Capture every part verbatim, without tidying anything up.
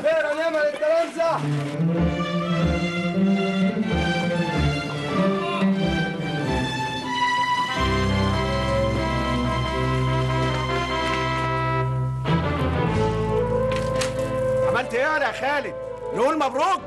خير ونعمة للتلامذة. عملت ايه يا خالد؟ نقول مبروك.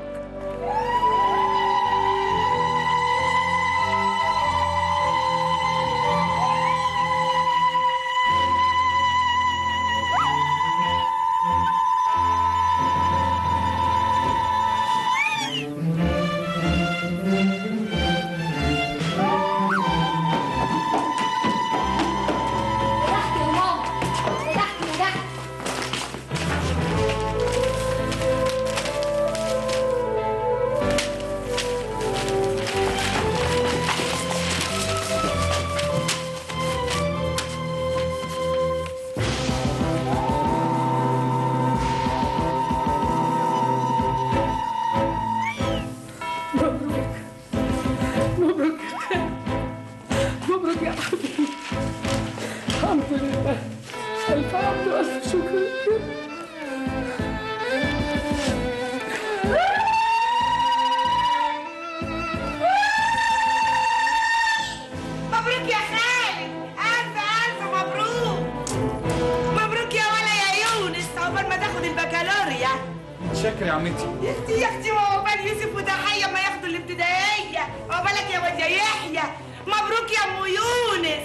شكرا يا عمتي. يا اختي يا اختي وعقبال يوسف وتحيه ما ياخدوا الابتدائيه، عقبالك يا واد يا يحيى، مبروك يا ام يونس.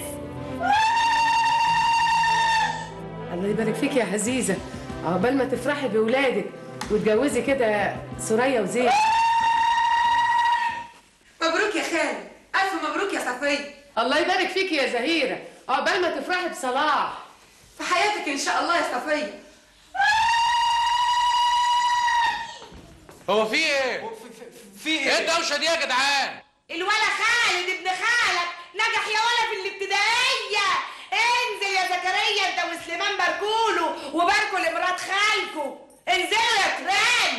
الله يبارك فيك يا عزيزه، عقبال ما تفرحي بولادك وتجوزي كده سوريا وزيد. مبروك يا خالد، الف مبروك يا صفيه. الله يبارك فيك يا زهيره، عقبال ما تفرحي بصلاح في حياتك ان شاء الله يا صفيه. هو في ايه؟ في ايه؟ ايه الدوشه دي يا جدعان؟ الولا خالد ابن خالك نجح يا ولا في الابتدائيه. انزل يا زكريا انت وسليمان باركوله وباركوا لمرات خالكوا. انزلوا يا تران.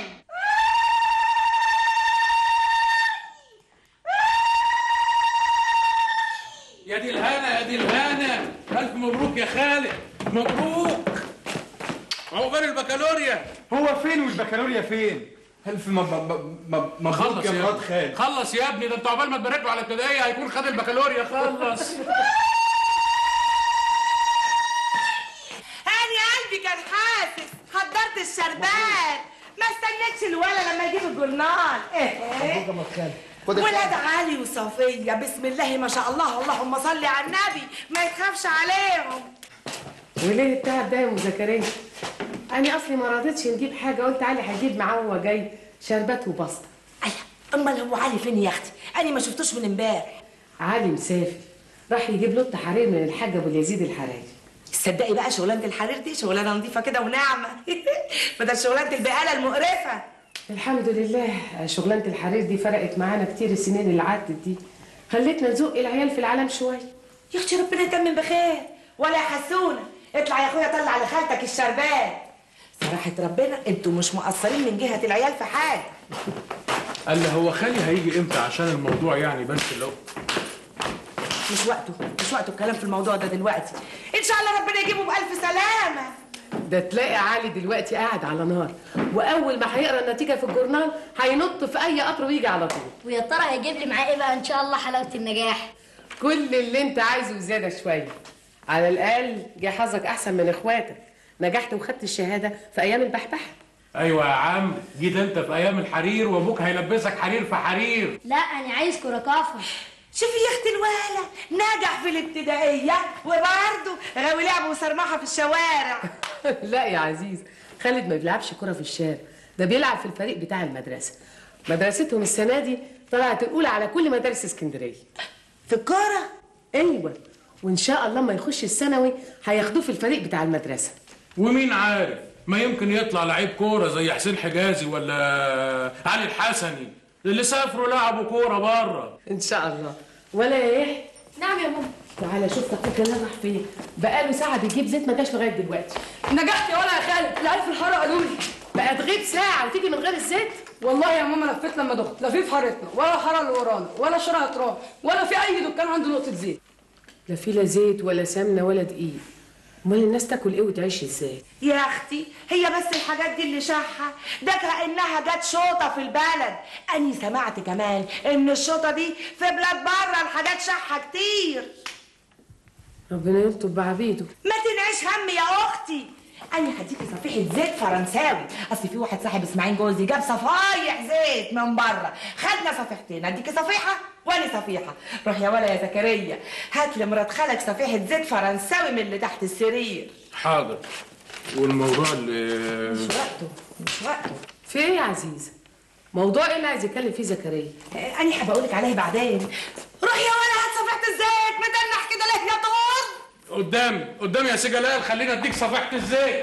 يا دي الهنا يا دي الهنا، الف مبروك يا خالد، مبروك. عقبال البكالوريا. هو فين والبكالوريا فين؟ ألف مبروك يا مراد خالد. خلص يا ابني، ده انت عقبال ما تبارك له على الابتدائيه هيكون خد البكالوريا. خلص. هاني قلبي كان حاسس، حضرت الشربات، ما استنيتش الولا لما يجيب الجرنان. ايه ولاد علي وصفيه بسم الله ما شاء الله، اللهم صل على النبي، ما يتخافش عليهم. وليه التعب ده يا ام زكريا؟ أنا أصلي ما رضيتش نجيب حاجة، قلت علي هيجيب معاه وهو جاي شربات وبسطة. أيوة، أمال هو علي فين يا أختي؟ أنا ما شفتوش من امبارح. علي مسافر، راح يجيب لطة حرير من الحاج أبو اليزيد الحراري. تصدقي بقى شغلانة الحرير دي شغلانة نظيفة كده وناعمة. بدل شغلانة البقالة المقرفة. الحمد لله، شغلانة الحرير دي فرقت معانا كتير السنين اللي عدت دي، خلتنا نزق العيال في العالم شوية. يا أختي ربنا يتمم بخير، ولا يا حسونة، اطلع يا أخويا طلع لخالتك الشربات. صراحة ربنا انتوا مش مقصرين من جهة العيال في حاجة. قال لي هو خالي هيجي امتى عشان الموضوع يعني بس لو مش وقته، مش وقته الكلام في الموضوع ده دلوقتي. ان شاء الله ربنا يجيبه بألف سلامة. ده تلاقي علي دلوقتي قاعد على نار، واول ما هيقرا النتيجة في الجورنال هينط في اي قطر ويجي على طول. ويا ترى هيجيب لي معاه ايه بقى ان شاء الله حلاوة النجاح؟ كل اللي انت عايزه وزيادة شوية. على الاقل جه حظك احسن من اخواتك، نجحت وخدت الشهاده في ايام البحبحه. ايوه يا عم، جيت انت في ايام الحرير وابوك هيلبسك حرير في حرير. لا انا عايز كوراكافه. شوفي يا اختي الولا نجح في الابتدائيه وبرضه غاوي لعب وصرمحه في الشوارع. لا يا عزيز، خالد ما بيلعبش كره في الشارع، ده بيلعب في الفريق بتاع المدرسه. مدرستهم السنه دي طلعت الاولى على كل مدارس اسكندريه في الكوره. ايوه، وان شاء الله ما يخش الثانوي هياخدوه في الفريق بتاع المدرسه. ومين عارف، ما يمكن يطلع لعيب كوره زي حسين حجازي ولا علي الحسني اللي سافروا لعبوا كوره بره. ان شاء الله. ولا يا يحيى؟ نعم يا ماما. تعالى شوف اخوك اللي راح فين، بقاله ساعه بيجيب زيت ما جاش لغايه دلوقتي. نجحت يا ولا يا خالد، العيال في الحاره قالوا لي بقى تغيب ساعه وتيجي من غير الزيت. والله يا ماما لفيت لما دخت، لا في في حارتنا ولا الحاره اللي ورانا ولا شارع تراب ولا في اي دكان عنده نقطه زيت. لا في لا زيت ولا سمنه ولا دقيق. امال الناس تاكل ايه وتعيش ازاي؟ يا اختي هي بس الحاجات دي اللي شحة، ده كأنها جت شوطة في البلد. أني سمعت كمان إن الشوطة دي في بلاد بره الحاجات شحة كتير. ربنا يلطف بعبيده. ما تنعيش هم يا أختي، أنا هديكي صفيحة زيت فرنساوي. أصل في واحد صاحب إسماعيل جوزي جاب صفايح زيت من بره، خدنا صفيحتين، أديكي صفيحة وأنا صفيحة. روح يا ولا يا زكريا هات لمرات خالك صفيحة زيت فرنساوي من اللي تحت السرير. حاضر. والموضوع اللي مش وقته مش وقته. في ايه يا عزيزه؟ موضوع ايه اللي عايز يتكلم فيه زكريا؟ أنا هبقولك عليه بعدين. روح يا ولا هات صفيحة الزيت، متنح كده ليه يا طول؟ قدامي قدامي يا سي جلال، خلينا اديك صفيحة الزيت.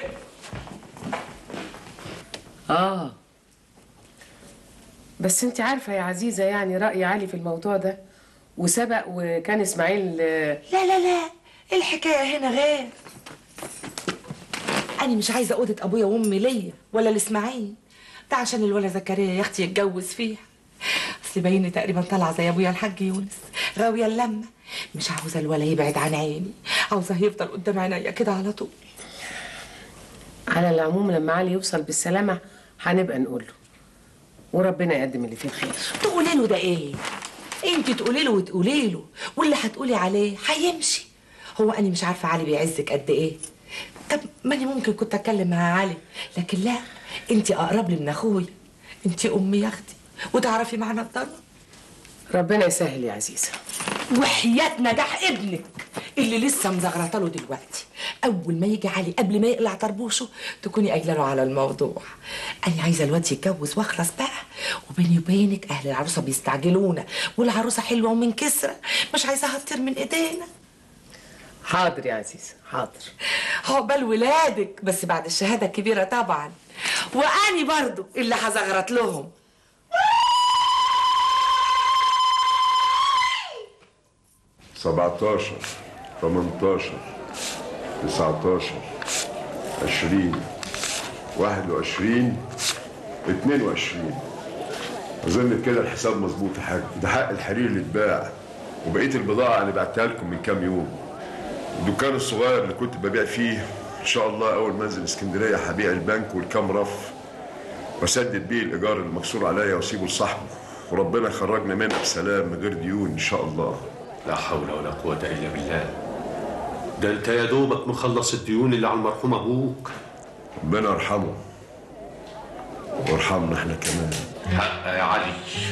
اه بس انت عارفه يا عزيزه يعني رأي علي في الموضوع ده، وسبق وكان اسماعيل. لا لا لا الحكايه هنا غير. انا مش عايزه اوضه ابويا وامي ليا ولا لاسماعيل، ده عشان الولا زكريا يا اختي يتجوز فيها. اصل باينه تقريبا طالعه زي ابويا الحاج يونس، غاويه اللمه. مش عاوزه الولا يبعد عن عيني، عاوزه يفضل قدام عينيا كده على طول. على العموم لما علي يوصل بالسلامه هنبقى نقول له، وربنا يقدم اللي فيه الخير. تقولي له ده ايه؟ انت تقولي له وتقولي له، واللي هتقولي عليه هيمشي. هو انا مش عارفه علي بيعزك قد ايه. طب ما انا ممكن كنت اتكلم مع علي، لكن لا، انت اقرب لي من اخويا، انت امي يا اختي وتعرفي معنى الضرب. ربنا يسهل يا عزيزه. وحياة نجاح ابنك اللي لسه مزغرطه له دلوقتي، اول ما يجي علي قبل ما يقلع طربوشه تكوني قايله له على الموضوع. انا عايزه الواد يتجوز واخلص بقى، وبيني وبينك اهل العروسه بيستعجلونا، والعروسه حلوه ومن كسره، مش عايزاها تطير من ايدينا. حاضر يا عزيزه حاضر. عقبال ولادك بس بعد الشهاده الكبيره طبعا، واني برضو اللي هزغرط لهم. سبعتاشر تمنتاشر تسعتاشر عشرين واحد وعشرين اتنين وعشرين. اظن كده الحساب مظبوط يا حاج. ده حق الحرير اللي اتباع، وبقيه البضاعه اللي بعتها لكم من كام يوم. الدكان الصغير اللي كنت ببيع فيه ان شاء الله اول ما انزل اسكندريه هبيع البنك والكام رف واسدد بيه الايجار المكسور عليا واسيبه لصاحبه، وربنا يخرجنا منها بسلام من غير ديون ان شاء الله. لا حول ولا قوة إلا بالله. ده أنت يا دوبك مخلص الديون اللي على المرحوم أبوك. ربنا يرحمه وارحمنا احنا كمان. حق يا علي.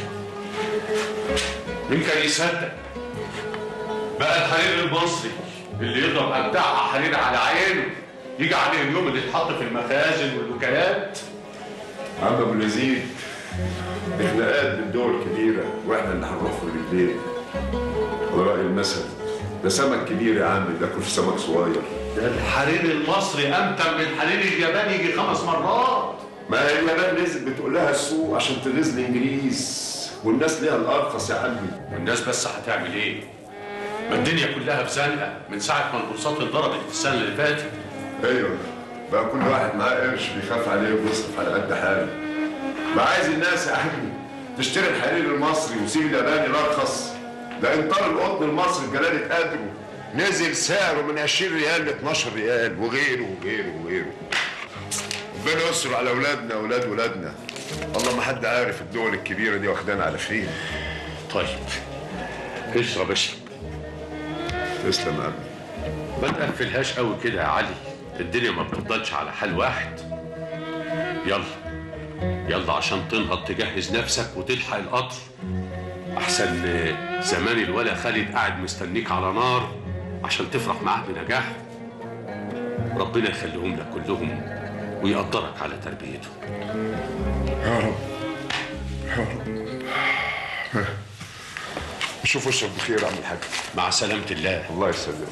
مين كان يصدق؟ بقى الحرير المصري اللي يضرب أبداع حرير على عينه يجي عليه اليوم اللي اتحط في المخازن والوكالات. عم أبو اليزيد، احنا قد الدول الكبيرة واحنا اللي هنروح في رجلين. على رأي المثل، ده سمك كبير يا عم بياكل في سمك صغير. ده الحرير المصري أمتن من الحرير الياباني يجي خمس مرات. ما هي اليابان نزل بتقول لها السوق عشان تغيظ الإنجليز، والناس ليها الأرخص يا عمي. والناس بس هتعمل إيه؟ ما الدنيا كلها في زنقة من ساعة ما البورصات اتضربت في السنة اللي فاتت. أيوه، بقى كل واحد معاه قرش بيخاف عليه وبيصرف على قد حاله. ما عايز الناس يا عمي تشتري الحرير المصري وسيب الياباني الأرخص. ده انطار القطن المصري بجلالة قدره نزل سعره من عشرين ريال ل اتناشر ريال، وغيره وغيره وغيره. ربنا يستر على اولادنا واولاد ولادنا. والله ما حد عارف الدول الكبيره دي واخدانا على فين. طيب اشرب اشرب. تسلم يا عمي. ما تقفلهاش قوي كده يا علي، الدنيا ما بتفضلش على حال واحد. يلا يلا عشان تنهض تجهز نفسك وتلحق القطر، احسن زمان الولا خالد قاعد مستنيك على نار عشان تفرح معاه بنجاحه. ربنا يخليهم لك كلهم ويقدرك على تربيته. يا رب يا رب. نشوف وشك بخير يا عم الحاج. مع سلامة الله. الله يسلمك.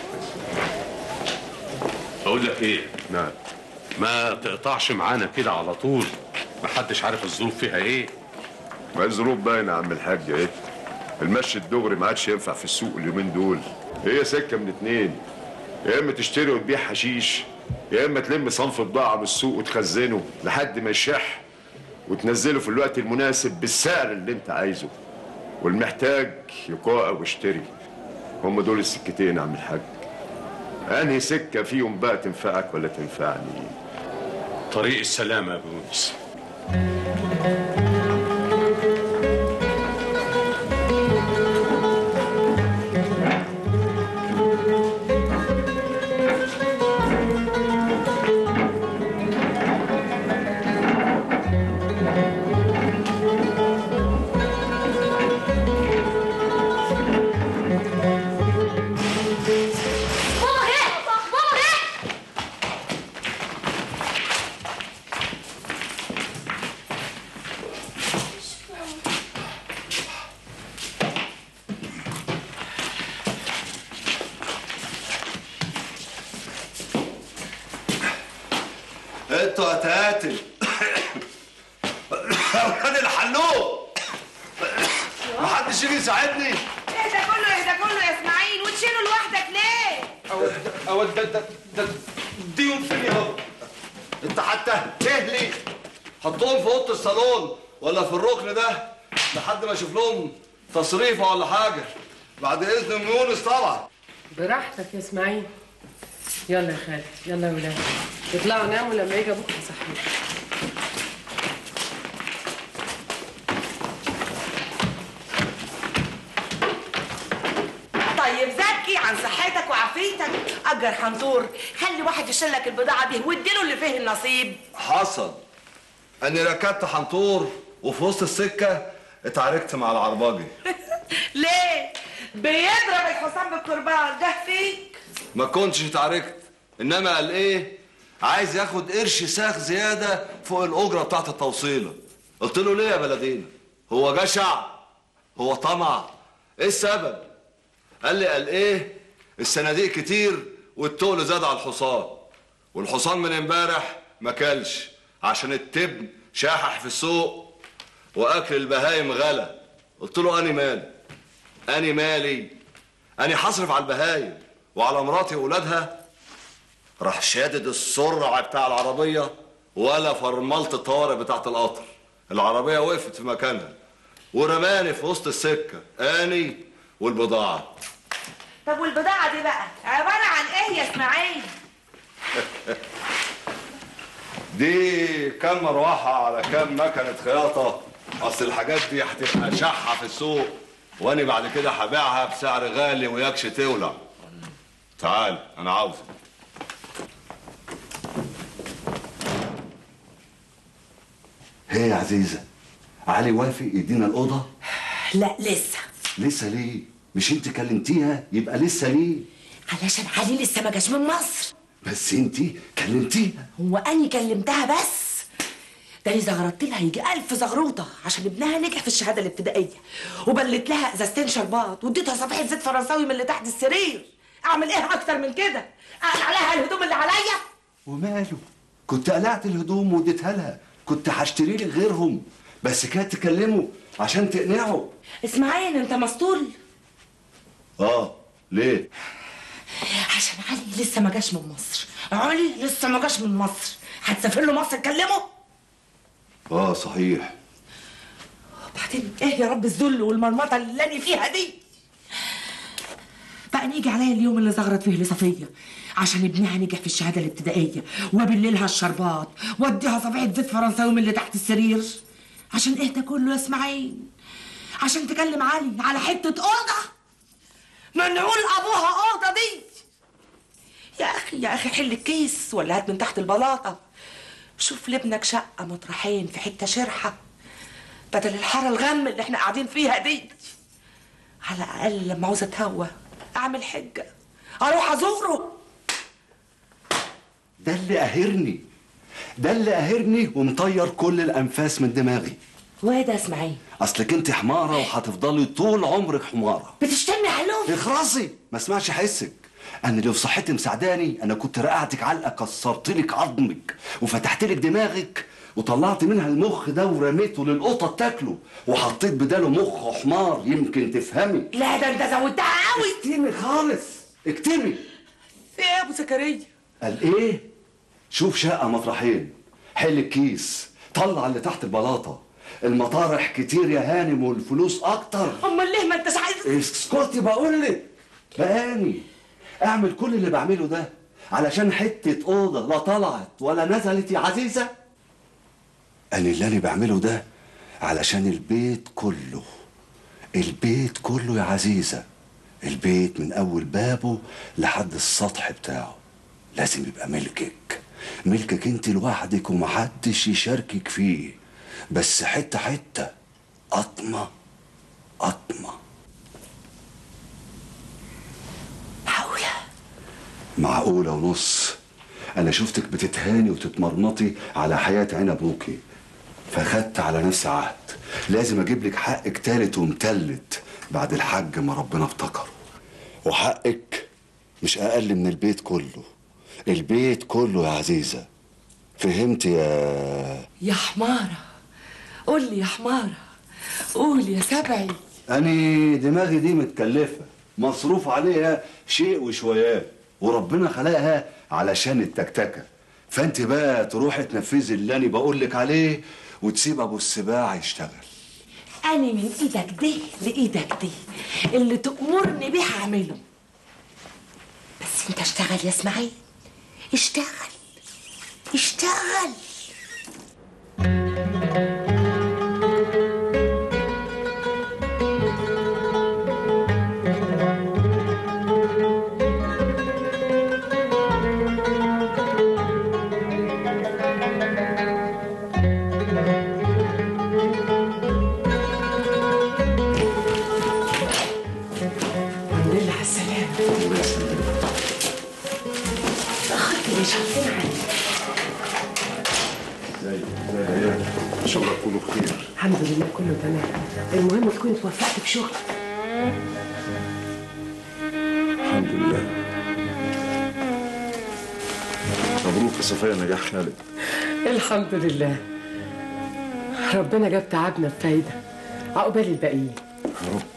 اقول لك ايه؟ نعم. ما تقطعش معانا كده على طول، محدش عارف الظروف فيها ايه. ما الظروف باينه يا عم الحاج ايه. المشي الدغري ما عادش ينفع في السوق اليومين دول. هي سكه من اتنين، يا اما تشتري وتبيع حشيش، يا اما تلم صنف بضاعه من السوق وتخزنه لحد ما يشح وتنزله في الوقت المناسب بالسعر اللي انت عايزه، والمحتاج يقاء ويشتري. هم دول السكتين يا عم الحاج. انهي سكه فيهم بقى تنفعك ولا تنفعني؟ طريق السلامه يا ابو يونس. انتوا هتقاتل اولاد الحلوق. محدش يجي يساعدني. ايه ده كله ايه ده كله يا اسماعيل وتشيله لوحدك ليه؟ او ده ده ده ديهم فين يابا؟ انت حتى تهلي حطهم في اوضه الصالون ولا في الركن ده لحد ما اشوف لهم تصريفه ولا حاجه، بعد اذن ام يونس طبعا. براحتك يا اسماعيل. يلا يا خالد، يلا يا ولاد اطلعوا ناموا، لما يجي ابوك هصحيك. طيب زكي عن صحتك وعافيتك، اجر حنطور، خلي واحد يشيل لك البضاعه دي واديله اللي فيه النصيب. حصل اني ركبت حنطور وفي وسط السكه اتعاركت مع العرباجي. ليه؟ بيضرب الحصان بالكرباج ده فيك؟ ما كنتش اتعاركت، انما قال ايه؟ عايز ياخد قرش ساخ زياده فوق الاجره بتاعت التوصيله. قلت له ليه يا بلدينا؟ هو جشع؟ هو طمع؟ ايه السبب؟ قال لي قال ايه؟ الصناديق كتير والتقل زاد على الحصان، والحصان من امبارح ما كلش عشان التبن شاحح في السوق واكل البهايم غلا. قلت له اني مالي؟ اني مالي؟ اني حصرف على البهايم وعلى مراتي واولادها؟ راح شادد السرعه بتاع العربيه ولا فرملت الطوارئ بتاعت القطر. العربيه وقفت في مكانها ورماني في وسط السكه اني والبضاعه. طب والبضاعه دي بقى عباره عن ايه يا اسماعيل؟ دي كام مروحه على كام مكنه خياطه. اصل الحاجات دي هتبقى شحه في السوق واني بعد كده هبيعها بسعر غالي وياكش تولع. تعال انا عاوزك. هي يا عزيزه علي وافق يدينا الاوضه؟ لا لسه. لسه ليه؟ مش انت كلمتيها؟ يبقى لسه ليه؟ علشان علي لسه ما جاش من مصر. بس انت كلمتيها. هو اني كلمتها بس؟ ده انا زغرت لها يجي ألف زغروطه عشان ابنها نجح في الشهاده الابتدائيه، وبلت لها ازازتين شربات واديتها صفيحه زيت فرنساوي من اللي تحت السرير. اعمل ايه اكتر من كده؟ اقلع عليها الهدوم اللي عليا؟ وماله؟ كنت قلعت الهدوم واديتها لها، كنت هشتري لك غيرهم، بس كانت تكلمه عشان تقنعه. اسماعيل انت مسطول؟ اه ليه؟ عشان علي لسه ما جاش من مصر. علي لسه ما جاش من مصر، هتسافر له مصر تكلمه؟ اه صحيح. بعدين ايه يا رب الذل والمرمطه اللي انا فيها دي؟ بقى نيجي عليا اليوم اللي زغرت فيه لصفيه عشان ابنها نجح في الشهاده الابتدائيه وبالليلها الشربات واديها صفيحه زيت فرنساوي من اللي تحت السرير. عشان ايه ده كله يا اسماعيل؟ عشان تكلم علي على حته اوضه منعول ابوها اوضه دي؟ يا اخي يا اخي حل الكيس ولا هات من تحت البلاطه. شوف لابنك شقه مطرحين في حته شرحه بدل الحاره الغم اللي احنا قاعدين فيها دي. على الاقل لما عاوزه اتهوى اعمل حجه اروح ازوره. ده اللي قاهرني، ده اللي قاهرني ومطير كل الانفاس من دماغي. وايه ده يا اسماعيل؟ اصلك انت حماره وهتفضلي طول عمرك حماره. بتشتمني حلو؟ اخرسي ما اسمعش حسك. انا لو صحتي مساعداني انا كنت رقعتك علقه كسرت لك عظمك وفتحت لك دماغك وطلعت منها المخ ده ورميته للقطه تاكله وحطيت بداله مخ حمار يمكن تفهمي. لا ده انت زودتها قوي. اكتمي خالص اكتمي. في ايه يا ابو زكريا؟ قال ايه؟ شوف شقه مطرحين، حل الكيس، طلع اللي تحت البلاطه. المطارح كتير يا هانم والفلوس اكتر. امال ليه ما انتش عايز؟ اسكتي بقول لك. بقاني اعمل كل اللي بعمله ده علشان حتة أوضة لا طلعت ولا نزلت يا عزيزة؟ أنا اللي أنا بعمله ده علشان البيت كله، البيت كله يا عزيزة، البيت من أول بابه لحد السطح بتاعه لازم يبقى ملكك، ملكك انت لوحدك ومحدش يشاركك فيه، بس حتة حتة، قطمة قطمة. معقولة؟ معقولة ونص. أنا شفتك بتتهاني وتتمرمطي على حياة عين أبوكي، فخدت على نفسي عهد لازم أجيب لك حقك تالت ومتلت بعد الحج ما ربنا افتكره، وحقك مش أقل من البيت كله، البيت كله يا عزيزة. فهمت يا يا حمارة؟ قول لي يا حمارة، قول يا سبعي. أنا دماغي دي متكلفة، مصروف عليها شيء وشويات، وربنا خلقها علشان التكتكة، فأنت بقى تروحي تنفذي اللي أنا بقول لك عليه وتسيب أبو السباع يشتغل. أنا من إيدك دي لإيدك دي، اللي تأمرني بيه هعمله. بس أنت اشتغل يا إسماعيل، اشتغل اشتغل. شغلك كله بخير. الحمد لله كله تمام. المهم تكون توفقت في شغلك. الحمد لله. مبروك يا صفية نجاح خالد. الحمد لله، ربنا جاب تعبنا بفايدة، عقبال الباقيين يا رب.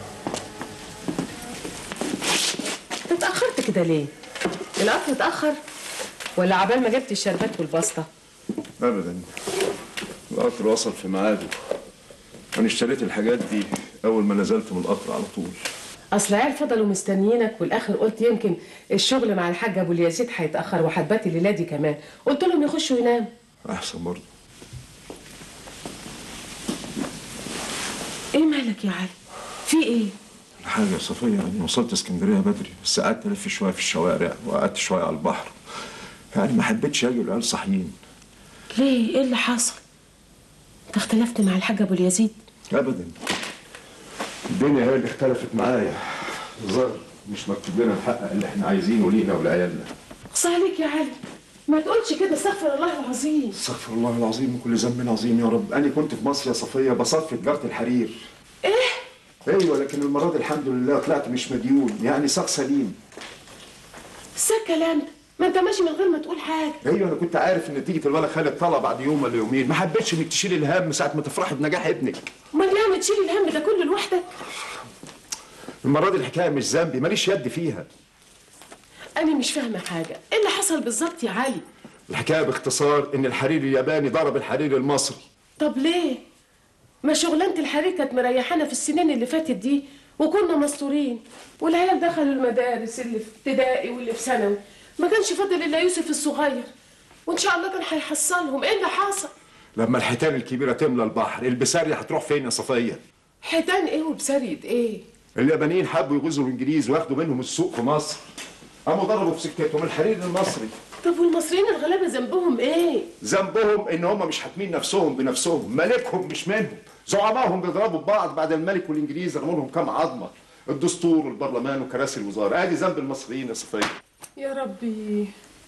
اتأخرت كده ليه؟ القطر اتأخر ولا عبال ما جبت الشربات والبسطة؟ أبدا، القطر وصل في ميعاده. أنا اشتريت الحاجات دي أول ما نزلت من القطر على طول. أصل عيال فضلوا مستنيينك، والآخر قلت يمكن الشغل مع الحاج أبو اليزيد هيتأخر وهتبات الليلة دي كمان، قلت لهم يخشوا يناموا. أحسن برضه. إيه مالك يا علي؟ في إيه؟ حاجة يا صفية، يعني وصلت اسكندرية بدري بس قعدت ألف شوية في الشوارع وقعدت شوية على البحر، يعني ما حبيتش أجي والعيال صاحيين. ليه؟ إيه اللي حصل؟ أنت اختلفت مع الحاج أبو اليزيد؟ أبدا، الدنيا هي اللي اختلفت معايا. الظاهر مش مكتوب لنا نحقق اللي احنا عايزينه لينا ولعيالنا. اقصى عليك يا علي، ما تقولش كده، استغفر الله العظيم. استغفر الله العظيم من كل ذنب عظيم يا رب. أنا كنت في مصر يا صفية بصفي تجارة الحرير. إيه؟ ايوه، لكن المره دي الحمد لله طلعت مش مديون، يعني ساق سليم. ازاي الكلام ده؟ ما انت ماشي من غير ما تقول حاجه. ايوه، انا كنت عارف ان نتيجه الولد خالد طلع بعد يوم ولا يومين، ما حبيتش انك تشيل الهم ساعه ما تفرحي بنجاح ابنك. امال ليه تشيل الهم ده كله لوحدك؟ المره دي الحكايه مش ذنبي، ماليش يد فيها. انا مش فاهمه حاجه، ايه اللي حصل بالظبط يا علي؟ الحكايه باختصار ان الحرير الياباني ضرب الحرير المصري. طب ليه؟ ما شغلانه الحرير كانت مريحانا في السنين اللي فاتت دي وكنا مستورين، والعيال دخلوا المدارس اللي في ابتدائي واللي في ثانوي، ما كانش فاضل الا يوسف الصغير، وان شاء الله كان هيحصلهم. ايه اللي حصل؟ لما الحيتان الكبيره تملى البحر، البسارية هتروح فين يا صفيه؟ حيتان ايه وبسارية ايه؟ اليابانيين حبوا يغزوا الانجليز وياخدوا منهم السوق في مصر، قاموا ضربوا في سكتهم الحرير المصري. طب والمصريين الغلابه ذنبهم ايه؟ ذنبهم ان هم مش حاكمين نفسهم بنفسهم، ملكهم مش منهم، زعمائهم بيضربوا ببعض بعد الملك والانجليز رموا لهم كام عظمه، الدستور والبرلمان وكراسي الوزاره، ادي ذنب المصريين يا صفيه. يا ربي،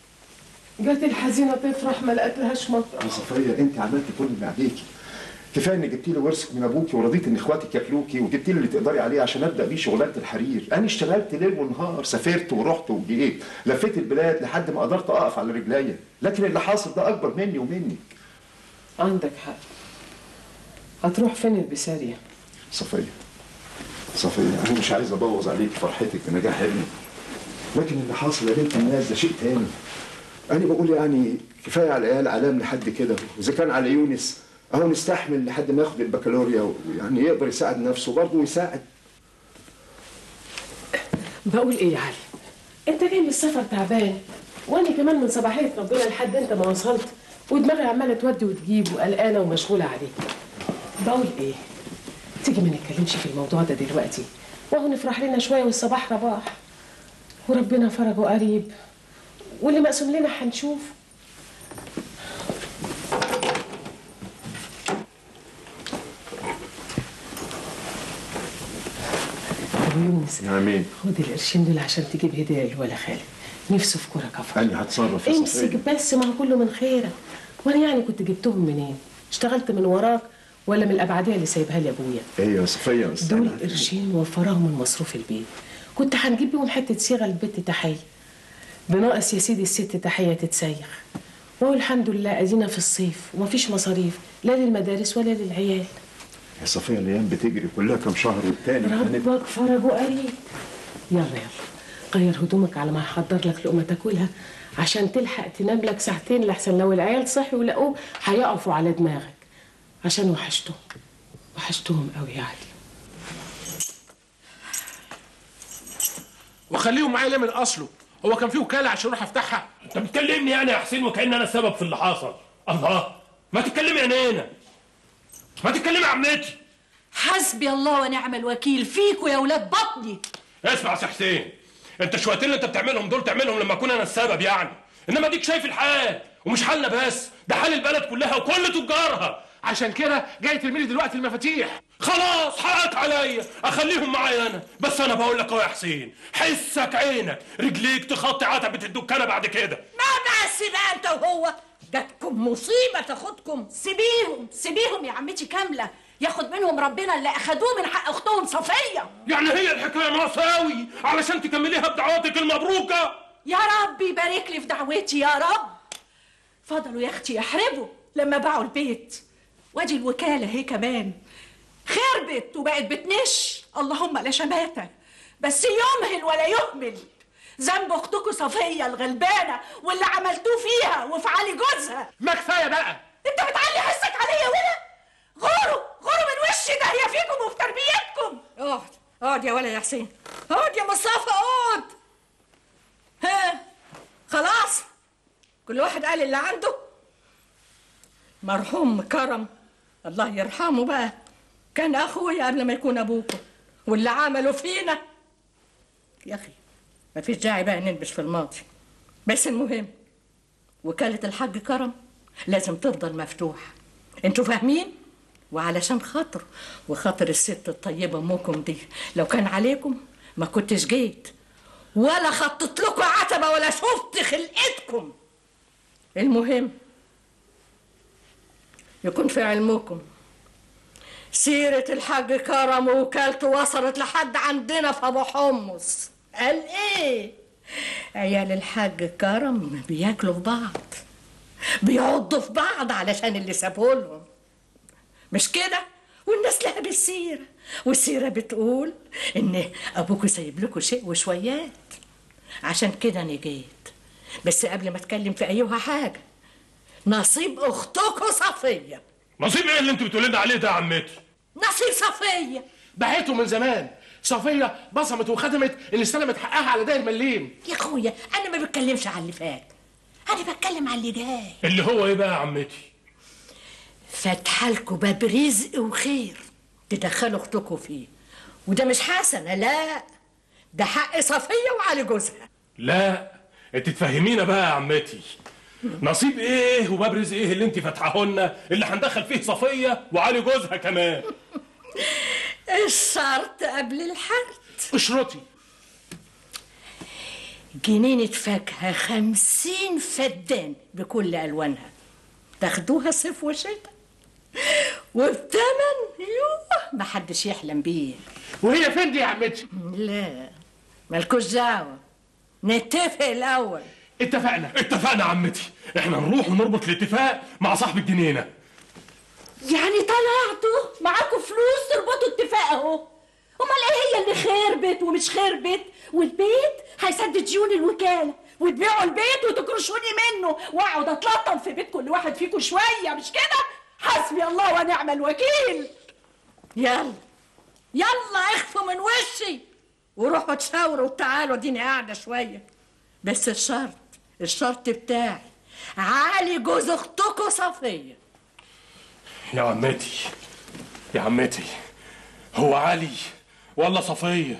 جت الحزينه تفرح ما لقتلهاش مطرح. يا صفيه انت عملتي كل اللي عليكي، كفايه انك جبتي لي ورثك من ابوكي ورضيت ان اخواتك ياكلوكي وجبتي لي اللي تقدري عليه عشان ابدا بيه شغلانه الحرير. انا اشتغلت ليل ونهار، سافرت ورحت وجيت، لفيت البلاد لحد ما قدرت اقف على رجليا، لكن اللي حاصل ده اكبر مني ومنك. عندك حق. هتروح فين البسارية؟ صفيه صفيه انا مش عايز ابوظ عليك فرحتك بنجاح ابنك، لكن اللي حاصل يا بنت الناس ده شيء تاني. انا بقول يعني كفايه على العيال علام لحد كده، واذا كان على يونس اهو نستحمل لحد ما ياخد البكالوريا ويعني يقدر يساعد نفسه برضه ويساعد. بقول ايه يا علي؟ انت جاي من السفر تعبان، وانا كمان من صباحيه ربنا لحد انت ما وصلت، ودماغي عماله تودي وتجيب وقلقانه ومشغوله عليك. بقول ايه؟ تيجي ما نتكلمش في الموضوع ده دلوقتي، وهو نفرح لنا شويه والصباح رباح، وربنا فرجه قريب، واللي مقسوم لنا هنشوف. ابو يونس، امين. خد القرشين دول عشان تجيب هديه للولا خالد، نفسه في كوره كفر. انا هتصرف يا امسك صفيه. بس، ما هو كله من خيرك. وانا يعني كنت جبتهم منين؟ اشتغلت من وراك ولا من الابعديه اللي سايبها لي ابويا؟ ايه يا صفيه بس دول قرشين وفرهم من مصروف البيت، كنت هنجيب بيهم حته صيغه للبت تحيه. بناقص يا سيدي الست تحيه تتسيخ، وهو الحمد لله ادينا في الصيف ومفيش مصاريف لا للمدارس ولا للعيال. يا صفيه الايام بتجري كلها كام شهر والتاني ربك فرجه قريب. يلا يلا غير هدومك على ما احضر لك لقمه تاكلها عشان تلحق تنام لك ساعتين، لحسن لو العيال صحي ولقوه هيقفوا على دماغك، عشان وحشتهم وحشتهم قوي يا علي. وخليهم معايا ليه من اصله؟ هو كان في وكاله عشان اروح افتحها؟ انت بتكلمني يعني يا حسين وكأن انا السبب في اللي حصل؟ الله، ما تتكلمي يا نينا، ما تتكلمي يا عمتي. حسبي الله ونعم الوكيل فيكوا يا ولاد بطني. اسمع يا حسين، انت شويتين اللي انت بتعملهم دول تعملهم لما اكون انا السبب يعني، انما ديك شايف الحال، ومش حالنا بس، ده حال البلد كلها وكل تجارها. عشان كده جاي ترميلي دلوقتي المفاتيح. خلاص حقك عليا، اخليهم معايا انا، بس انا بقول لك اهو يا حسين، حسك عينك رجليك تخطي عتبه الدكانه بعد كده. ما بس بقى انت وهو، جاتكم مصيبه تاخدكم. سيبيهم سيبيهم يا عمتي كامله، ياخد منهم ربنا اللي اخدوه من حق اختهم صفيه. يعني هي الحكايه ناقصه قوي علشان تكمليها بدعواتك المبروكه؟ يا رب يبارك لي في دعوتي يا رب. فضلوا يا اختي يحربوا لما باعوا البيت، وادي الوكاله هي كمان خربت وبقت بتنش، اللهم لا شماته، بس يمهل ولا يهمل. ذنب اختكم صفيه الغلبانه واللي عملتوه فيها وفي علي جوزها. ما كفايه بقى، انت بتعلي حسك عليا ولا؟ غوروا غوروا من وشي ده، هي فيكم وفي تربيتكم. اقعد اقعد يا ولا يا حسين، اقعد يا مصطفى اقعد. ها خلاص كل واحد قال اللي عنده. مرحوم كرم الله يرحمه بقى كان اخويا قبل ما يكون ابوكم، واللي عمله فينا يا اخي مفيش داعي بقى ننبش في الماضي. بس المهم وكالة الحاج كرم لازم تفضل مفتوحة، انتوا فاهمين؟ وعلشان خاطر وخاطر الست الطيبة امكم دي، لو كان عليكم ما كنتش جيت ولا خطط لكم عتبة ولا شفت خلقتكم. المهم يكون في علمكم سيرة الحاج كرم ووكالته وصلت لحد عندنا في ابو حمص. قال ايه؟ عيال الحاج كرم بياكلوا في بعض، بيعضوا في بعض علشان اللي سابوه لهم، مش كده؟ والناس لها بالسيرة، والسيرة بتقول ان ابوكوا سايب لكم شيء وشويات. عشان كده انا جيت، بس قبل ما اتكلم في ايها حاجة، نصيب اختكم صفية. نصيب ايه اللي انت بتقولي لنا عليه ده يا عمتي؟ نصيب صفية بعته من زمان. صفيه بصمت وخدمت اللي استلمت حقها على داير مليم. يا اخويا انا ما بتكلمش على اللي فات، انا بتكلم على اللي جاي. اللي هو ايه بقى يا عمتي؟ فاتحه لكم باب رزق وخير تدخلوا اختكم فيه، وده مش حسنه، لا ده حق صفيه وعلي جوزها. لا انت تفهمينا بقى يا عمتي، نصيب ايه وباب رزق ايه اللي انت فاتحاه لنا اللي هندخل فيه صفيه وعلي جوزها كمان؟ الشرط قبل الحرت. اشرطي. جنينة فاكهة خمسين فدان بكل ألوانها، تاخدوها صيف وشتاء وبتمن يوه محدش يحلم بيه. وهي فين دي يا عمتي؟ لا مالكوش دعوة، نتفق الأول. اتفقنا. اتفقنا يا عمتي، احنا نروح ونربط الاتفاق مع صاحب الجنينه. يعني طلعتوا معاكوا فلوس تربطوا اتفاق اهو. امال ايه هي اللي خربت ومش خربت؟ والبيت هيسدد ديون الوكاله، وتبيعوا البيت وتكرشوني منه، واقعد اتلطم في بيت كل واحد فيكم شويه، مش كده؟ حسبي الله ونعم الوكيل. يلا يلا اخفوا من وشي وروحوا تشاوروا وتعالوا، اديني قاعده شويه. بس الشرط الشرط بتاعي علي جوز اختكوا صفيه. يا عمتي يا عمتي، هو علي ولا صفيه؟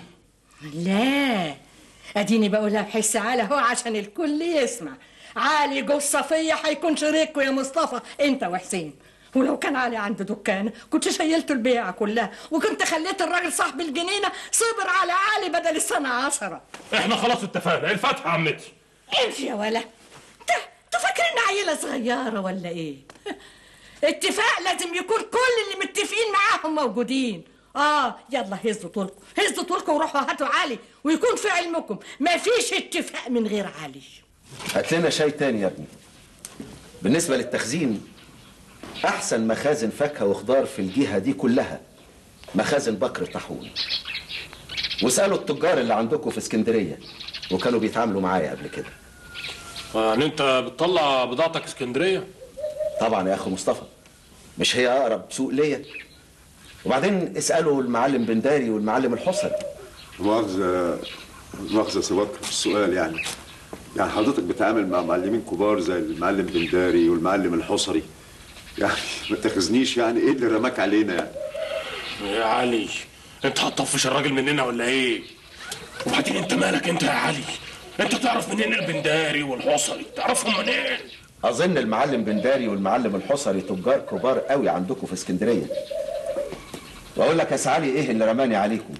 لا، اديني بقولها بحس على هو عشان الكل يسمع. علي جوز صفيه هيكون شريككوا يا مصطفى انت وحسين. ولو كان علي عنده دكان كنت شيلته البيعه كلها، وكنت خليت الراجل صاحب الجنينه صبر على علي بدل السنه عشرة. احنا خلاص اتفقنا، الفاتحه يا عمتي. امشي يا ولا، انتوا فاكرين عيله صغيره ولا ايه؟ اتفاق لازم يكون كل اللي متفقين معاهم موجودين. اه يلا هزوا طولكم هزوا طولكم وروحوا هاتوا علي، ويكون في علمكم مفيش اتفاق من غير علي. هات لنا شاي تاني يا ابني. بالنسبه للتخزين، احسن مخازن فاكهه وخضار في الجهه دي كلها مخازن بكر الطاحون. واسالوا التجار اللي عندكم في اسكندريه وكانوا بيتعاملوا معايا قبل كده. يعني انت بتطلع بضاعتك اسكندريه؟ طبعا يا اخو مصطفى، مش هي اقرب سوق ليا؟ وبعدين اسالوا المعلم بنداري والمعلم الحصري. مؤاخذة مؤاخذة سباق في السؤال يعني. يعني حضرتك بتعامل مع معلمين كبار زي المعلم بنداري والمعلم الحصري، يعني ما تاخذنيش يعني ايه اللي رماك علينا يعني؟ يا علي انت هتطفش الراجل مننا ولا ايه؟ وبعدين انت مالك انت يا علي؟ انت تعرف منين البنداري والحصري؟ تعرفهم منين؟ اظن المعلم بنداري والمعلم الحصري تجار كبار قوي عندكم في اسكندريه. واقول لك يا سعالي ايه اللي رماني عليكم؟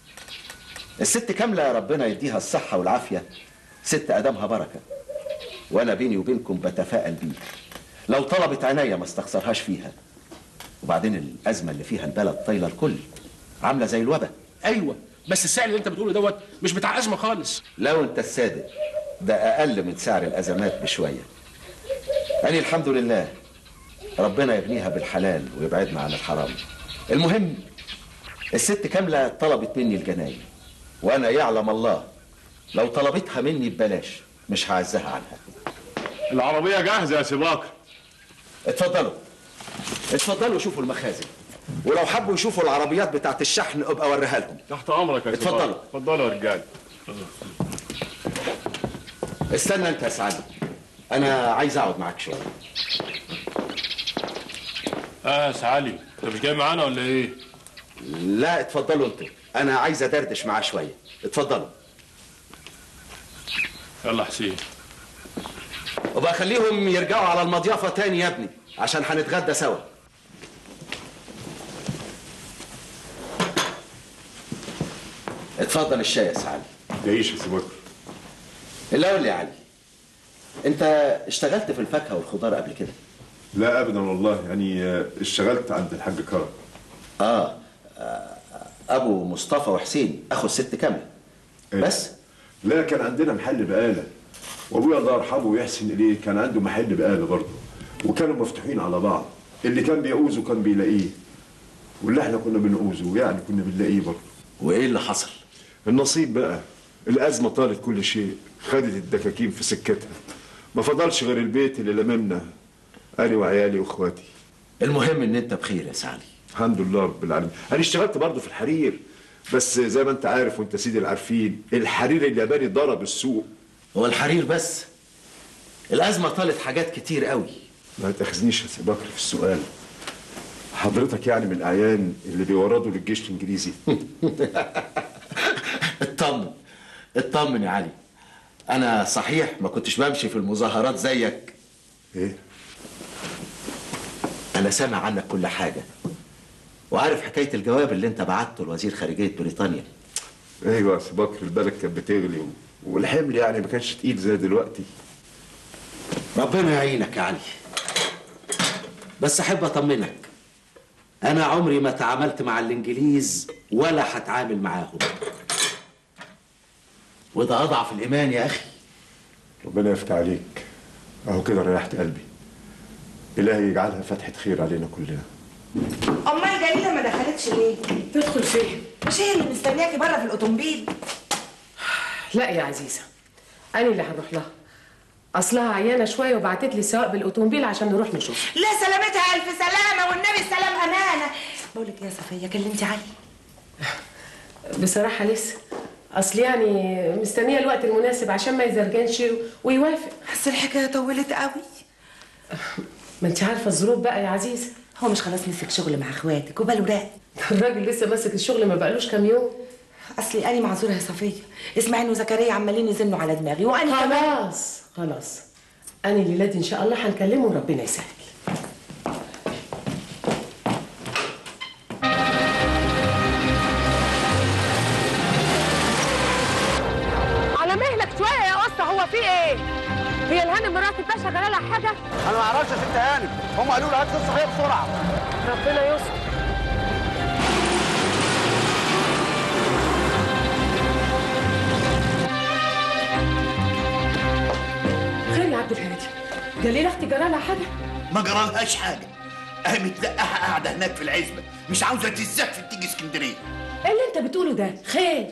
الست كامله يا ربنا يديها الصحه والعافيه، ست ادمها بركه، وانا بيني وبينكم بتفائل بيه. لو طلبت عينيا ما استخسرهاش فيها. وبعدين الازمه اللي فيها البلد طايله الكل، عامله زي الوباء. ايوه بس السعر اللي انت بتقوله دوت مش بتاع ازمه خالص. لو انت الصادق ده اقل من سعر الازمات بشويه. يعني الحمد لله ربنا يبنيها بالحلال ويبعدنا عن الحرام. المهم الست كامله طلبت مني الجنايه، وانا يعلم الله لو طلبتها مني ببلاش مش هعزها عنها. العربيه جاهزه يا سباق. اتفضلوا اتفضلوا شوفوا المخازن، ولو حبوا يشوفوا العربيات بتاعت الشحن ابقى اوريها لهم. تحت امرك يا سباق. اتفضلوا اتفضلوا يا رجال. استنى انت يا سعد، انا عايز اقعد معاك شويه. اه يا سعالي انت مش جاي معانا ولا ايه؟ لا اتفضلوا انتوا، انا عايز ادردش معاه شويه. اتفضلوا. يلا حسين. وبقى خليهم يرجعوا على المضيافه تاني يا ابني عشان هنتغدى سوا. اتفضل الشاي يا سعد. تعيش يا سباق. الاول يا علي، انت اشتغلت في الفاكهه والخضار قبل كده؟ لا ابدا والله، يعني اشتغلت عند الحاج كرم. اه, آه ابو مصطفى وحسين اخو الست كامله. بس لا كان عندنا محل بقاله، وابويا الله يرحمه ويحسن اليه كان عنده محل بقاله برضه، وكانوا مفتوحين على بعض. اللي كان بيعوزه كان بيلاقيه، واللي احنا كنا بنعوزه يعني كنا بنلاقيه برضه. وايه اللي حصل؟ النصيب بقى، الازمه طالت كل شيء، خدت الدكاكين في سكتها، ما فضلش غير البيت اللي لممنا انا وعيالي واخواتي. المهم ان انت بخير يا سعدي. الحمد لله رب العالمين. انا اشتغلت برضه في الحرير، بس زي ما انت عارف وانت سيدي العارفين الحرير الياباني ضرب السوق. هو الحرير بس؟ الازمه طالت حاجات كتير قوي. ما تاخذنيش يا سي بكر في السؤال، حضرتك يعني من الاعيان اللي بيوردوا للجيش الانجليزي. اطمن اطمن يا علي، انا صحيح ما كنتش بمشي في المظاهرات زيك. ايه؟ انا سامع عنك كل حاجه، وعارف حكايه الجواب اللي انت بعته لوزير خارجيه بريطانيا. ايوه يا سي بكر، البلد كانت بتغلي والحمل يعني ما كانش تقيل زي دلوقتي. ربنا يعينك يا علي، بس احب اطمنك، انا عمري ما تعاملت مع الانجليز ولا هتعامل معاهم، وده اضعف الايمان يا اخي. ربنا يفتح عليك، اهو كده ريحت قلبي. الهي يجعلها فتحه خير علينا كلنا. امال جميله ما دخلتش ليه؟ تدخل فين؟ مش هي اللي مستنياكي بره في الاوتومبيل؟ لا يا عزيزه، انا اللي هنروح لها، اصلها عيانه شويه وبعتت لي سواق بالاوتومبيل عشان نروح نشوفها. لا سلامتها الف سلامه والنبي السلام امانه. بقول لك يا صفيه كلمتي علي؟ بصراحه لسه، اصل يعني مستنيه الوقت المناسب عشان ما يزرجنش ويوافق. بس الحكايه طولت قوي. ما انت عارفه الظروف بقى يا عزيزه. هو مش خلاص مسك شغل مع اخواتك وباله راق؟ الراجل لسه ماسك الشغل ما بقالوش كام يوم. اصلي انا معذوره يا صفيه، اسماعيل وزكريا عمالين يزنوا على دماغي وانا خلاص خلاص انا الليله دي ان شاء الله هنكلمه وربنا يسهل. على مهلك شويه يا قصه، هو في ايه؟ هي الهانم مرات الباشا جرى لها حاجه؟ انا ما اعرفش يا ست هانم، هم قالوا لي هات الصحيه بسرعه. ربنا يستر. خير يا عبد الهادي، جليل اختي جرى لها حاجه؟ ما جرالهاش حاجه، اهي متلقحه قاعده هناك في العزبه، مش عاوزه تزفت تيجي اسكندريه. ايه اللي انت بتقوله ده؟ خير؟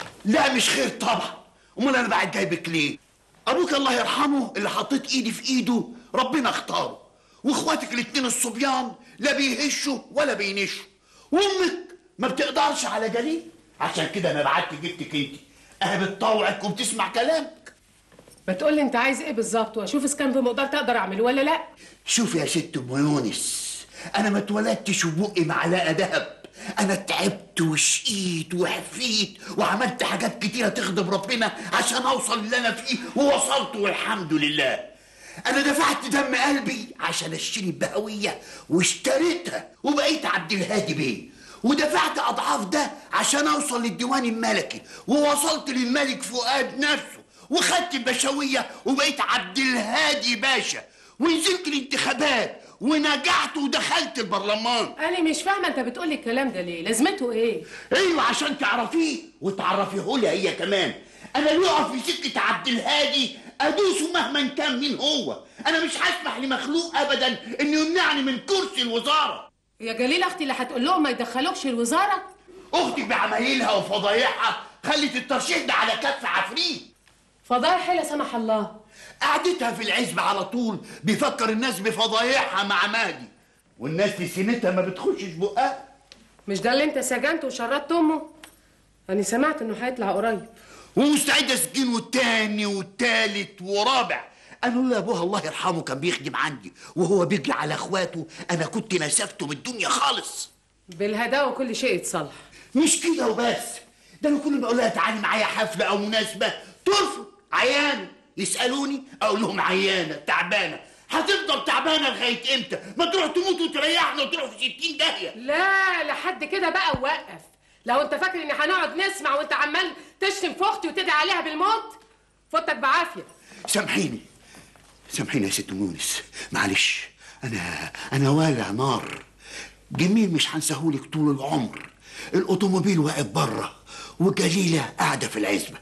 لا مش خير طبعا، امال انا بعد جايبك ليه؟ ابوك الله يرحمه اللي حطيت ايدي في ايده ربنا اختاره، واخواتك الاتنين الصبيان لا بيهشوا ولا بينشوا، وامك ما بتقدرش على جليل، عشان كده انا بعت جبتك انت، اهي بتطوعك وبتسمع كلامك. ما تقول لي انت عايز ايه بالظبط واشوف اذا كان بمقدرتي اقدر اعمله ولا لا. شوف يا ست ام يونس، انا ما اتولدتش وبقي معلقه دهب، انا تعبت وشقيت وحفيت وعملت حاجات كتيره تخدم ربنا عشان اوصل اللي انا فيه ووصلت والحمد لله. انا دفعت دم قلبي عشان اشتري البهويه واشتريتها وبقيت عبد الهادي بيه، ودفعت اضعاف ده عشان اوصل للديوان الملكي ووصلت للملك فؤاد نفسه وخدت البشويه وبقيت عبد الهادي باشا، ونزلت الانتخابات ونجحت ودخلت البرلمان. انا مش فاهمه انت بتقول لي الكلام ده ليه؟ لازمته ايه؟ ايوه عشان تعرفيه وتعرفيه لي هي كمان. انا اللي يقف في سكه عبد الهادي ادوسه مهما كان مين هو، انا مش هسمح لمخلوق ابدا انه يمنعني من كرسي الوزاره. يا جليل اختي اللي هتقول لهم ما يدخلوكش الوزاره؟ اختك بعمايلها وفضايحها خلت الترشيح ده على كف عفريت. فضايح لا سمح الله. قعدتها في العزبة على طول بيفكر الناس بفضايحها مع مهدي، والناس في سنتها ما بتخشش بقها. مش ده اللي انت سجنته وشردت امه؟ انا سمعت انه هيطلع قريب ومستعد اسجنه التاني والتالت ورابع. انا لولا ابوها الله يرحمه كان بيخدم عندي وهو بيجري على اخواته انا كنت نسفته من الدنيا خالص. بالهداوه وكل شيء يتصلح. مش كده وبس، ده انا كل ما اقول لها تعالي معايا حفله او مناسبه ترفض. عيانه يسالوني اقول لهم عيانه تعبانه. هتفضل تعبانه لغايه امتى؟ ما تروح تموت وتريحنا وتروح في ستين داهيه. لا لحد كده بقى ووقف. لو انت فاكر ان هنقعد نسمع وانت عمال تشتم في اختي وتدعي عليها بالموت فوتك بعافيه. سامحيني سامحيني يا ست يونس، معلش انا انا والع نار. جميل مش هنساهولك طول العمر. الاوتوموبيل واقف بره وجليله قاعده في العزبه.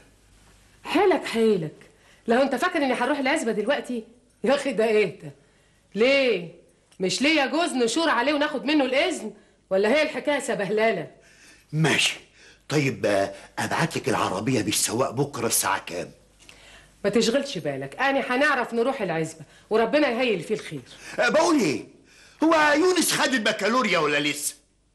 حيلك حيلك، لو انت فاكر اني هروح العزبه دلوقتي يا اخي ده ايه ده؟ ليه؟ مش ليا جوز نشور عليه وناخد منه الاذن؟ ولا هي الحكايه سبهلاله؟ ماشي طيب، ابعت لك العربيه بالسواق بكره الساعه كام؟ ما تشغلش بالك، انا هنعرف نروح العزبه وربنا يهيل فيه الخير. أه بقول ايه؟ هو يونس خد البكالوريا ولا لسه؟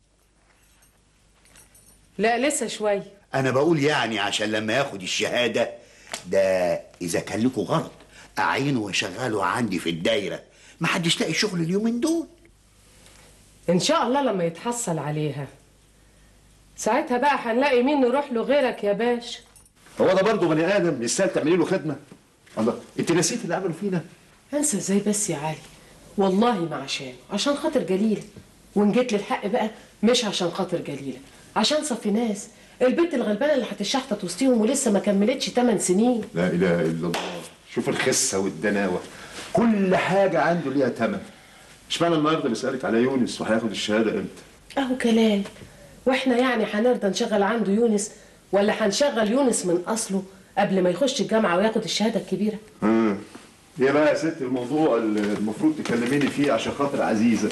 لا لسه شويه. انا بقول يعني عشان لما ياخد الشهاده ده اذا كان لكم غرض اعينه واشغله عندي في الدايره، ما حدش لاقي شغل اليومين دول. ان شاء الله لما يتحصل عليها ساعتها بقى هنلاقي مين نروح له غيرك يا باشا. هو ده برضه بني ادم يستاهل تعملي له خدمه؟ الله، انت نسيت اللي عملوا فينا؟ انسى ازاي بس يا علي؟ والله ما عشان عشان خاطر جليله، وان جيت للحق بقى مش عشان خاطر جليله، عشان صفي ناس البنت الغلبانه اللي هتشحطط وسطيهم ولسه ما كملتش ثمان سنين. لا اله الا الله، شوف الخسه والدناوه، كل حاجه عنده ليها ثمن. اشمعنى النهارده بسالك على يونس وهياخد الشهاده امتى؟ اهو كلام، واحنا يعني هنرضى نشغل عنده يونس ولا هنشغل يونس من اصله قبل ما يخش الجامعه وياخد الشهاده الكبيره؟ امم يا بقى يا ست الموضوع اللي المفروض تكلميني فيه عشان خاطر عزيزه.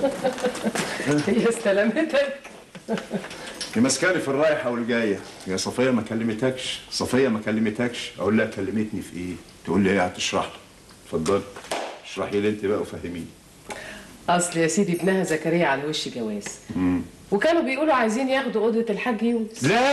يا سلامتك. يا مسكاني في الرايحه والجايه. يا صفيه ما كلمتكش، صفيه ما كلمتكش، اقول لها كلمتني في ايه؟ تقول لي ايه؟ هتشرح لي. اتفضلي اشرحي لي انت بقى وفهميني. اصل يا سيدي ابنها زكريا على وش جواز، امم وكانوا بيقولوا عايزين ياخدوا اوضه الحاج يونس. لا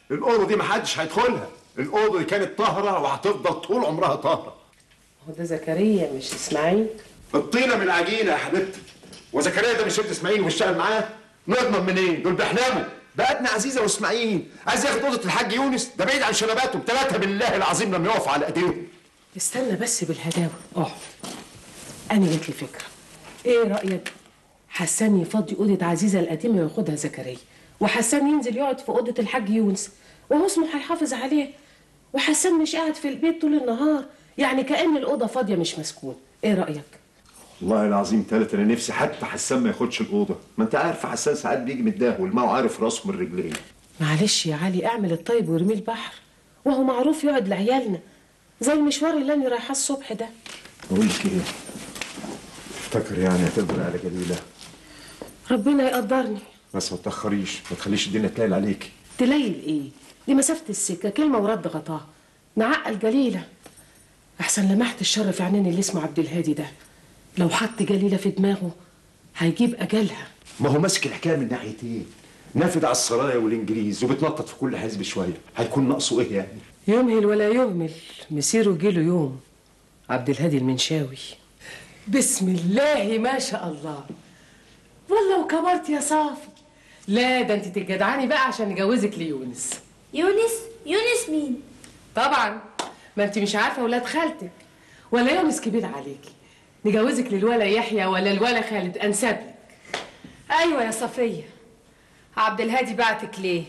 الاوضه دي محدش هيدخلها، الاوضه دي كانت طاهره وهتفضل طول عمرها طاهره. هو ده زكريا مش اسماعيل؟ الطينه من العجينه يا حبيبتي. وزكريا ده مش ابن اسماعيل وبيشتغل معاه؟ نضمن منين؟ دول بيحلموا. ده ابن عزيزه واسماعيل عايز ياخد اوضه الحاج يونس، ده بعيد عن شنباتهم ثلاثه بالله العظيم لما يقفوا على ايديهم. استنى بس بالهداوه. اه انا جات لي فكره. ايه رايك حسان يفضي اوضه عزيزه القديمه وياخدها زكريا، وحسان ينزل يقعد في اوضه الحاج يونس، وهو اسمه هيحافظ عليه، وحسان مش قاعد في البيت طول النهار، يعني كأن الاوضه فاضيه مش مسكون. ايه رايك؟ والله العظيم ثالث انا نفسي حتى حسان ما ياخدش الاوضه، ما انت عارف حسان ساعات بيجي متداهول، ما هو عارف راسه من رجليه. معلش يا علي، اعمل الطيب وارميه البحر، وهو معروف يقعد لعيالنا زي المشوار اللي انا رايحاه الصبح ده. بقول لك ايه؟ افتكر يعني هتقدر على جليله؟ ربنا يقدرني. بس ما تاخريش، ما تخليش الدنيا تليل عليكي. تليل ايه؟ دي مسافه السكه، كلمه ورد غطاها. نعقل جليله احسن لمحت الشر في عينين اللي اسمه عبد الهادي ده. لو حط جليله في دماغه هيجيب اجلها. ما هو ماسك الحكايه من ناحيتين، نافذ على السرايا والانجليز وبتنطط في كل حزب شويه، هيكون ناقصه ايه يعني؟ يمهل ولا يهمل، مسيره جيله يوم. عبد الهادي المنشاوي. بسم الله ما شاء الله، والله وكبرت يا صافي. لا ده انت تتجدعني بقى عشان نجوزك ليونس. يونس؟ يونس مين؟ طبعا ما انت مش عارفه ولاد خالتك، ولا يونس كبير عليكي. نجوزك للولا يحيى ولا الولا خالد انسب لك. ايوه يا صفيه. عبد الهادي بعتك ليه؟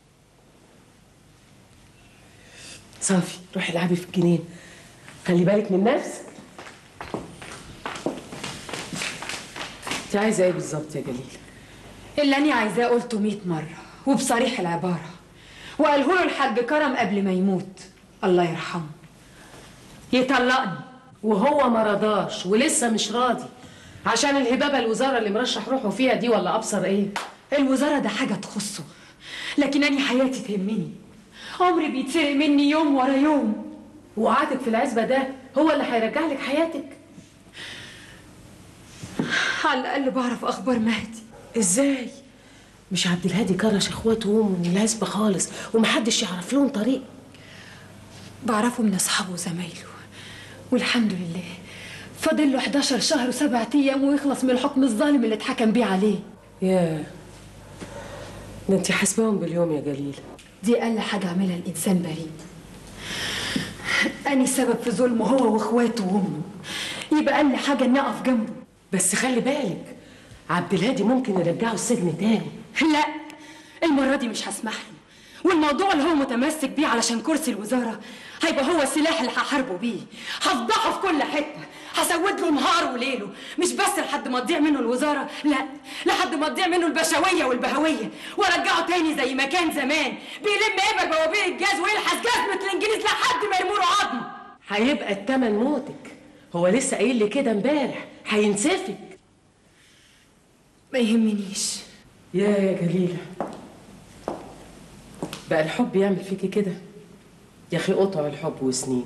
صافي روحي العبي في الجنين، خلي بالك من نفسك. انت عايزه ايه بالظبط يا جليل؟ اللي انا عايزاه قلته مئة مره وبصريح العباره، وقاله له الحاج كرم قبل ما يموت الله يرحمه. يطلقني وهو ما رضاش ولسه مش راضي عشان الهبابه الوزاره اللي مرشح روحه فيها دي، ولا ابصر ايه؟ الوزاره ده حاجه تخصه، لكن انا حياتي تهمني. عمري بيتسرق مني يوم ورا يوم، وقعدك في العزبه ده هو اللي هيرجع لك حياتك. على الاقل بعرف اخبار مهدي. ازاي؟ مش عبد الهادي كرش اخواته وامه من العزبه خالص ومحدش يعرف لهم طريق؟ بعرفه من اصحابه وزمايله، والحمد لله فاضل له حداشر شهر وسبعة ايام ويخلص من الحكم الظالم اللي اتحكم بيه عليه. ياه، ده انت حاسباهم باليوم يا جليل. دي اقل حاجه عملها الانسان بريء. اني سبب في ظلمه هو واخواته وامه، يبقى اقل حاجه اني اقف جنبه. بس خلي بالك عبد الهادي ممكن يرجعه السجن تاني. لا، المره دي مش هسمح له، والموضوع اللي هو متمسك بيه علشان كرسي الوزاره هيبقى هو السلاح اللي هحاربه بيه. هفضحه في كل حته، هسود له نهار وليله، مش بس لحد ما تضيع منه الوزاره، لا لحد ما تضيع منه البشويه والبهويه، وارجعه تاني زي ما كان زمان بيلم ابر بوابير الجاز ويلحس جزمه الانجليز لحد ما يرموا له عظم. هيبقى التمن موتك، هو لسه قايل لي كده امبارح، هينسفك. ما يهمنيش. يا يا جليله، بقى الحب يعمل فيكي كده؟ يا اخي قطع الحب وسنين.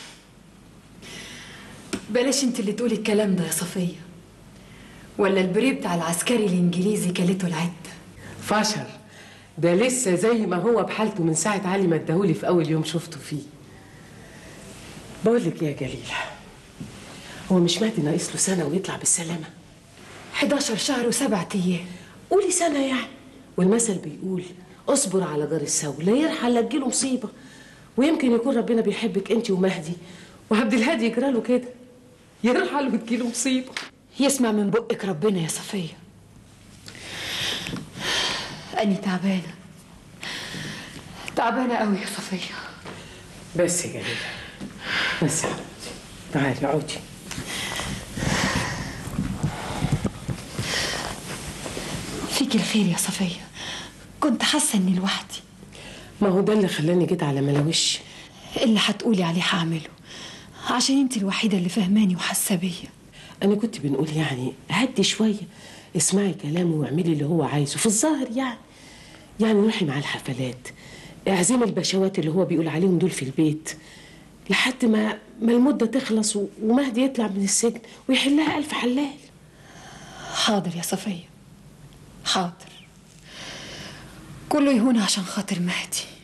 بلاش انت اللي تقولي الكلام ده يا صفيه، ولا البري بتاع العسكري الانجليزي كلته العده. فشل ده لسه زي ما هو بحالته من ساعه علي ما اداهولي في اول يوم شفته فيه. بقول لك يا جليله، هو مش مهدي ناقص له سنه ويطلع بالسلامه؟ حداشر شهر وسبعة ايام. قولي سنه يعني. والمثل بيقول اصبر على جار السوء لا يرحل لا تجيله مصيبه. ويمكن يكون ربنا بيحبك انت ومهدي، وعبد الهادي يجرى له كده يرحل وتجيله مصيبه. يسمع من بقك ربنا يا صفيه. اني تعبانه تعبانه قوي يا صفيه. بس يا جميله، بس يا حبيبتي، تعالي اقعدي. فيك الخير يا صفيه، كنت حاسه اني لوحدي. ما هو ده اللي خلاني جيت على ملاوش. اللي هتقولي عليه هعمله، عشان انت الوحيده اللي فهماني وحاسه بيا. انا كنت بنقول يعني هدي شويه، اسمعي كلامه واعملي اللي هو عايزه في الظاهر يعني. يعني روحي مع الحفلات، اعزمي البشوات اللي هو بيقول عليهم دول في البيت لحد ما ما المده تخلص ومهدي يطلع من السجن ويحلها الف حلال. حاضر يا صفيه، حاضر. كله يهون عشان خاطر مهدي.